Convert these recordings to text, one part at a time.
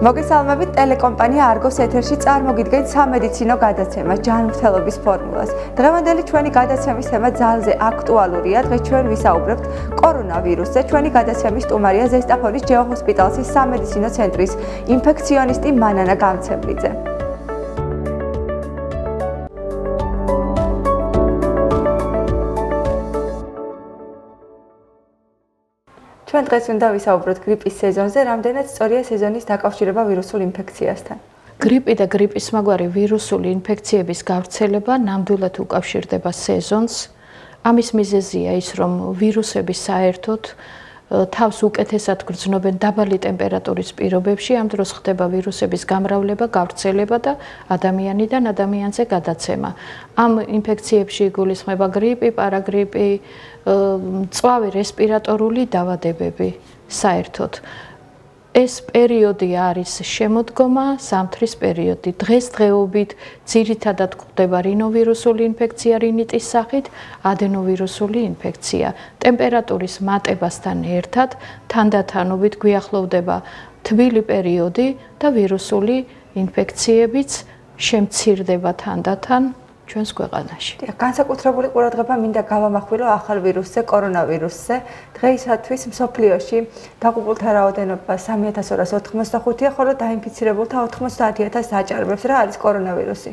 მოგესალმებით, ტელეკომპანია Argos ეთერში წარმოგიდგენთ სამედიცინო გადაცემას ჯანმრთელობის ფორმულას. დღევანდელი ჩვენი გადაცემის თემა ძალზე აქტუალურია. დღეს ჩვენ ვისაუბრებთ კორონავირუსზე. ჩვენი გადაცემის სტუმარია ზესტაფონის ჯეოჰოსპიტალსის სამედიცინო ცენტრის ინფექციონისტი მანანა გამცემლიძე. ჩვენ დღეს უნდა ვისაუბროთ გრიპის სეზონზე, რამდენად სწორია სეზონის დაკავშირება ვირუსულ ინფექციასთან. გრიპი და გრიპის მაგვარი ვირუსული ინფექციების გავრცელება ნამდვილად უკავშირდება სეზონს. ამის მიზეზია ის, რომ ვირუსები საერთოდ თავს უკეთესად გრძნობენ დაბალი ტემპერატურის პირობებში, ამ დროს ხდება ვირუსების გამრავლება, გავრცელება და ადამიანიდან ადამიანზე გადაცემა. ამ ინფექციებში იგულისხმება გრიპი, პარაგრიპი, მწვავე რესპირატორული დაავადებები საერთოდ. ეს პერიოდი არის შემოდგომა, ზამთრის პერიოდი. დღესდღეობით ძირითადად გვხვდება რინოვირუსული ინფექცია რინიტის სახით, ადენოვირუსული ინფექცია. ტემპერატურის მატებასთან ერთად თანდათანობით გვიახლოვდება თბილი პერიოდი და ვირუსული ინფექციებიც შემცირდება თანდათან ჩვენს ქვეყანაში. განსაკუთრებული ყურადღება მინდა გავამახვილო ახალ ვირუსზე, კორონავირუსზე. დღეისათვის მსოფლიოში დაღუპულთა რაოდენობა 3285-ია, ხოლო დაინფიცირებულთა 90,000 დაჭარბებს. რა არის კორონავირუსი?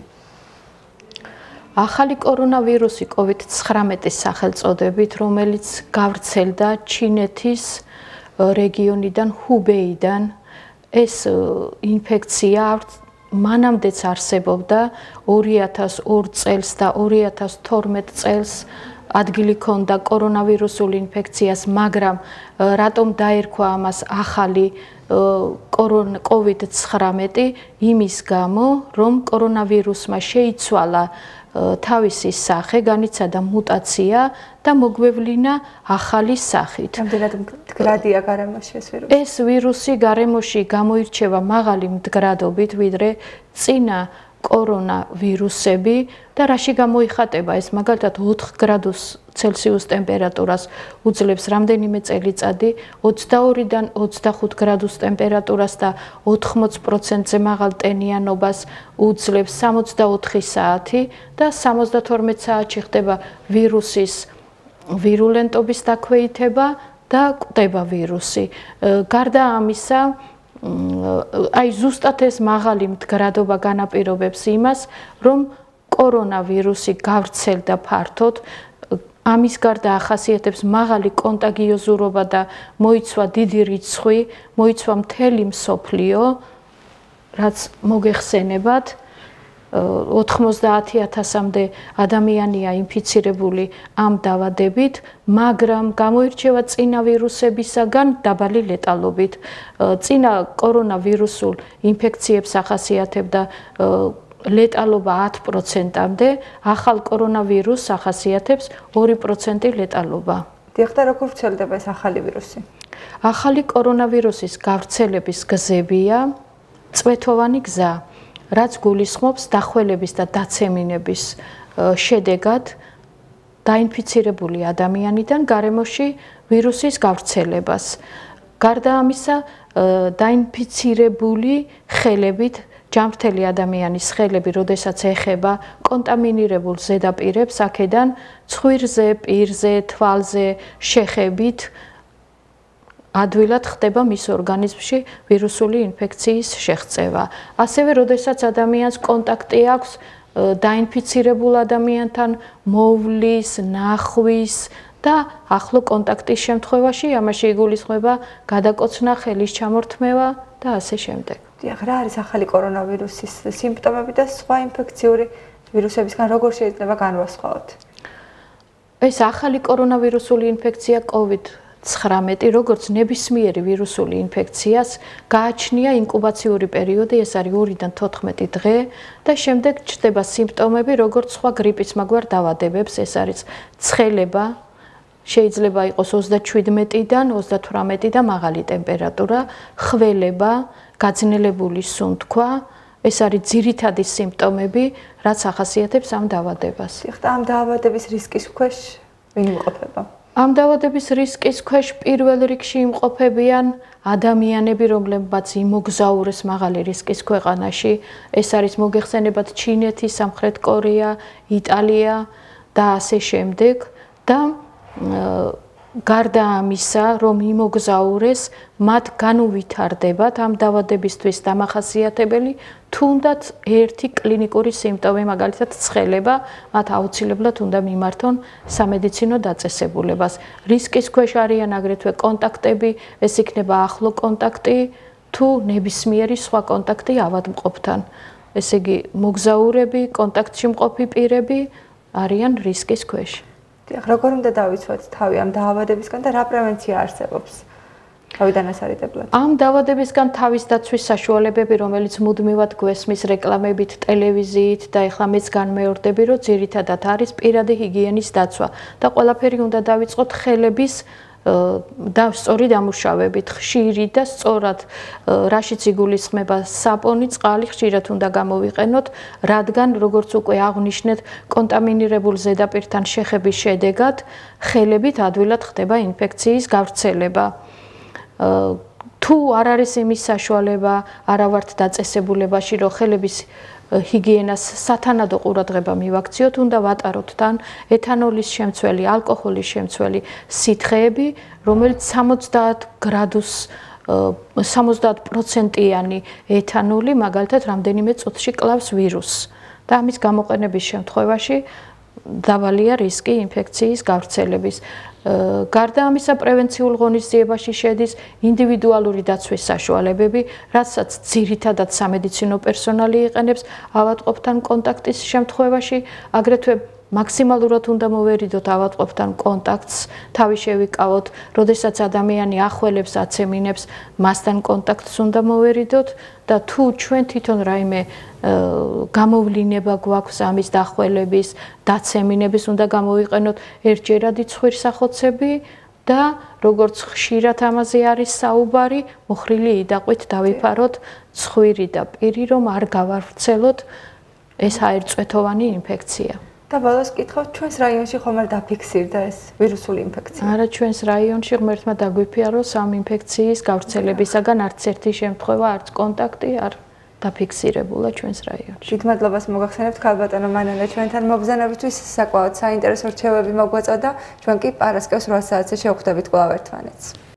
ახალი კორონავირუსი COVID-19-ის სახელწოდებით, რომელიც გავრცელდა ჩინეთის რეგიონიდან, ჰუბეიდან. ეს ინფექცია მანამდეც არსებობდა 2002 წელს და 2012 წელს ადგილი ჰქონდა კორონავირუსული ინფექციას, მაგრამ რატომ დაერქვა ამას ახალი COVID-19 იმის გამო, რომ კორონავირუსმა შეიცვალა თავისი სახე, განიცადა მუტაცია და მოგვევლინა ახალი სახით. რამდენად მდგრადია გარემოში ეს ვირუსი? ეს ვირუსი გარემოში გამოირჩევა მაღალი მდგრადობით, ვიდრე წინა კორონავირუსები და რაში გამოიხატება ეს მაგალითად 4 გრადუს ცელსიუს ტემპერატურას უძლებს რამდენიმე წელიწადი, 22-დან 25 გრადუს ტემპერატურას და 80%-ზე მაღალ ტენიანობას უძლებს 64 საათი და 72 საათში ხდება ვირუსის ვირულენტობის დაქვეითება და კვდება ვირუსი. გარდა ამისა, აი ზუსტად ეს მაღალი მდგრადობა განაპირობებს იმას, რომ კორონავირუსი გავრცელდა ფართოდ. ამის გარდა ახასიათებს მაღალი კონტაგიოზურობა და მოიცვა დიდი რიცხვი, მოიცვა მთელი მსოფლიო, რაც მოგეხსენებათ 90,000-მდე ადამიანია ინფიცირებული ამ დაავადებით, მაგრამ გამოირჩევა წინა ვირუსებისაგან დაბალი ლეტალობით. წინა კორონავირუსულ ინფექციებს ახასიათებდა ლეტალობა 10%-მდე, ახალ კორონავირუსს ახასიათებს 2% ლეტალობა. დიახ, და როგორ ვრცელდება ეს ახალი ვირუსი? ახალი კორონავირუსის გავრცელების გზებია წვეთოვანი გზა, რაც გულისხმობს დახველების და დაცემინების შედეგად დაინფიცირებული ადამიანიდან გარემოში ვირუსის გავრცელებას. გარდა ამისა, დაინფიცირებული ხელებით ჯანმრთელი ადამიანის ხელები, როდესაც ეხება კონტამინირებულ ზედაპირებს, აქედან ცხვირზე, პირზე, თვალზე შეხებით ადვილად ხდება მის ორგანიზმში ვირუსული ინფექციის შეღწევა. ასევე, როდესაც ადამიანს კონტაქტი აქვს დაინფიცირებულ ადამიანთან, მოვლის, ნახვის და ახლო კონტაქტის შემთხვევაში, ამაში იგულისხმება გადაკოცნა, ხელის ჩამორთმევა და ასე შემდეგ. დიახ, რა არის ახალი კორონავირუსის სიმპტომები და სხვა ინფექციური ვირუსებისგან როგორ შეიძლება განვასხვაოთ? ეს ახალი კორონავირუსული ინფექცია COVID-19, როგორც ნებისმიერი ვირუსული ინფექციას, გააჩნია ინკუბაციური პერიოდი, ეს არის 2-დან 14 დღე და შემდეგ ჩნდება სიმპტომები, როგორც სხვა გრიპის მაგვარ დაავადებებს, ეს არის ცხელება, შეიძლება იყოს 37-დან 38 და მაღალი ტემპერატურა, ხველება, გაძნელებული სუნთქვა, ეს არის ძირითადი სიმპტომები, რაც ახასიათებს ამ დაავადებას. დიახ, ამ დაავადების რისკის ქვეშ ვინ იმყოფება? ამ დაავადების რისკის ქვეშ პირველ რიგში იმყოფებიან ადამიანები, რომლებმაც იმოგზაურეს მაღალი რისკის ქვეყანაში. ეს არის მოგეხსენებათ ჩინეთი, სამხრეთ კორეა, იტალია და ასე შემდეგ და გარდა ამისა, რომ იმოგზაურეს, მათ განუვითარდებათ ამ დაავადებისთვის დამახასიათებელი თუნდაც ერთი კლინიკური სიმპტომი, მაგალითად ცხელება, მათ აუცილებლად უნდა მიმართონ სამედიცინო დაწესებულებას. რისკის ქვეშ არიან აგრეთვე კონტაქტები, ეს იქნება ახლო კონტაქტი თუ ნებისმიერი სხვა კონტაქტი ავადმყოფთან. ესე იგი, მოგზაურები, კონტაქტში მყოფი პირები არიან რისკის ქვეშ. როგორ უნდა დავიცვათ თავი ამ დაავადებისგან და რა პრევენცია არსებობს თავიდან ასარიდებლად? ამ დაავადებისგან თავის დაცვის საშუალებები, რომელიც მუდმივად გვესმის რეკლამებით, ტელევიზიით და ეხლა მეც განმეორდები, რომ ძირითადად არის პირადი ჰიგიენის დაცვა და ყველაფერი უნდა დავიწყოთ ხელების და სწორი დამუშავებით, ხშირი და სწორად, რაშიც იგულისხმება საპონი, წყალი ხშირად უნდა გამოვიყენოთ, რადგან როგორც უკვე აღვნიშნეთ, კონტამინირებულ ზედაპირთან შეხების შედეგად ხელებით ადვილად ხდება ინფექციის გავრცელება. თუ არ არის იმის საშუალება, არა ვართ დაწესებულებაში, რომ ხელების ჰიგიენას სათანადო ყურადღება მივაქციოთ, უნდა ვატაროთ თან ეთანოლის შემცველი, ალკოჰოლის შემცველი სითხეები, რომელიც 60 გრადუს 70%-იანი ეთანოლი მაგალითად რამდენიმე წუთში კლავს ვირუსს და ამის გამოყენების შემთხვევაში დაბალია რისკი ინფექციის გავრცელების. გარდა ამისა, პრევენციულ ღონისძიებაში შედის ინდივიდუალური დაცვის საშუალებები, რასაც ძირითადად სამედიცინო პერსონალი იყენებს ავადმყოფთან კონტაქტის შემთხვევაში, აგრეთვე მაქსიმალურად უნდა მოვერიდოთ ავადმყოფთან კონტაქტს, თავი შევიკავოთ, როდესაც ადამიანი ახველებს, აცემინებს, მასთან კონტაქტს უნდა მოვერიდოთ და თუ ჩვენ თვითონ რაიმე გამოვლინება გვაქვს ამის დახველების, დაცემინების, უნდა გამოვიყენოთ ერთჯერადი ცხვირსახოცები და როგორც ხშირად ამაზე არის საუბარი, მოხრილი იდაყვით დავიფაროთ ცხვირი და პირი, რომ არ გავავრცელოთ ეს აერწვეთოვანი ინფექცია. და ბოლოს კითხავთ, ჩვენს რაიონში ხომ არ დაფიქსირდა ეს ვირუსული ინფექცია? არა, ჩვენს რაიონში ღმერთმა დაგვიფია, რომ ამ ინფექციის გავრცელებისაგან არც ერთი შემთხვევა, არც კონტაქტი არ დაფიქსირებულა ჩვენს რაიონში. დიდ მადლობას მოგახსენებთ ქალბატონო მანანა ჩვენთან მობრძანებისთვის, საკმაოდ საინტერესო რჩევები მოგვაწოდა. ჩვენ კი პარასკევს 8 საათზე შევხვდებით კვლავ ერთმანეთს.